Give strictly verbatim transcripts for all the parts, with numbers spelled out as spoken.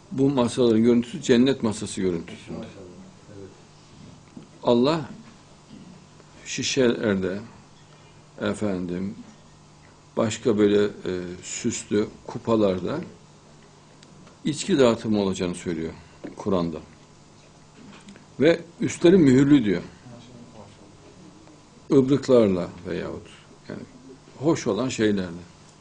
bu masaların görüntüsü cennet masası görüntüsünde. Allah şişelerde efendim başka böyle e, süslü kupalarda içki dağıtımı olacağını söylüyor Kur'an'da. Ve üstleri mühürlü diyor. Ibrıklarla veyahut yani hoş olan şeylerle.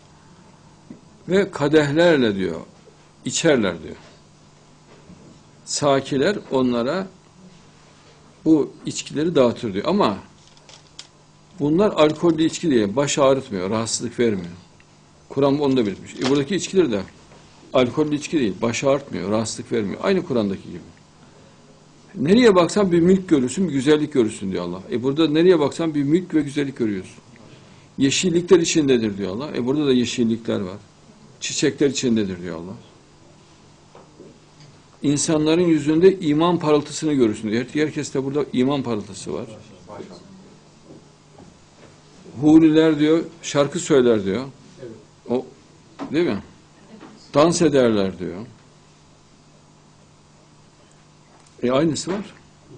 Ve kadehlerle diyor içerler diyor. Sakiler onlara bu içkileri dağıtır diyor. Ama bunlar alkollü içki diye baş ağrıtmıyor, rahatsızlık vermiyor. Kur'an onu da belirtmiş. E buradaki içkiler de alkollü içki değil, baş ağrıtmıyor, rahatsızlık vermiyor. Aynı Kur'an'daki gibi. Nereye baksan bir mülk görürsün, bir güzellik görürsün diyor Allah. E burada nereye baksan bir mülk ve güzellik görüyorsun. Yeşillikler içindedir diyor Allah. E burada da yeşillikler var. Çiçekler içindedir diyor Allah. İnsanların yüzünde iman parıltısını görürsün diyor. Herkeste burada iman parıltısı var. Huriler diyor, şarkı söyler diyor. O, değil mi? Dans ederler diyor. E aynısı var.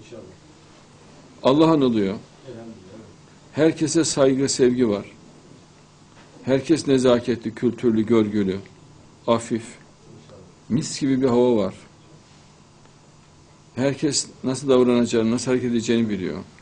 Allah anılıyor. Herkese saygı, sevgi var. Herkes nezaketli, kültürlü, görgülü, afif. Mis gibi bir hava var. Herkes nasıl davranacağını, nasıl hareket edeceğini biliyor.